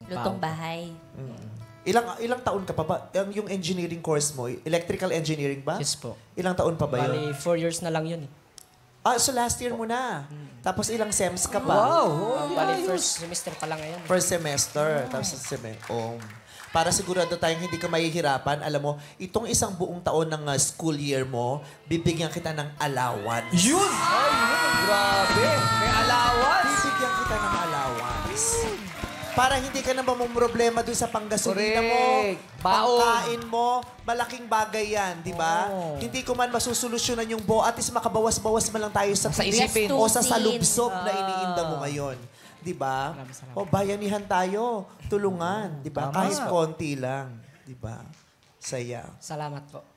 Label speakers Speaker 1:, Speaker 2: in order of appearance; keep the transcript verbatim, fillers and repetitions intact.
Speaker 1: Lutong bahay.
Speaker 2: Mm. Ilang ilang taon ka pa ba? Yung, yung engineering course mo, electrical engineering ba?
Speaker 3: Yes po.
Speaker 2: Ilang taon pa ba yun?
Speaker 3: Bali, four years na lang yun eh.
Speaker 2: Ah, so last year mo na. Tapos ilang sems ka pa?
Speaker 3: Wow! Uh, bali, first semester pa lang ngayon.
Speaker 2: First semester. Tapos semester. Oh. Para sigurado tayong hindi ka mahihirapan, alam mo, itong isang buong taon ng uh, school year mo, bibigyan kita ng allowance.
Speaker 4: Yun! Ay, yun. Grabe. May allowance.
Speaker 2: Bibigyan kita ng allowance. Para hindi ka na mamumroblema dun sa panggasolina mo,
Speaker 4: Correct. Baon.
Speaker 2: pangkain mo, malaking bagay yan, di ba?
Speaker 4: Oh.
Speaker 2: Hindi ko man masusolusyonan yung buo, at least makabawas-bawas man lang tayo sa
Speaker 4: Sa
Speaker 2: tinik
Speaker 4: isipin.
Speaker 2: o sa
Speaker 1: Gastusin.
Speaker 2: salubsob na iniinda mo ngayon. Di ba?
Speaker 3: Maraming salamat.
Speaker 2: O bayanihan tayo, tulungan, di ba?
Speaker 4: Tama.
Speaker 2: Kahit konti lang, di ba? Saya.
Speaker 3: Salamat po.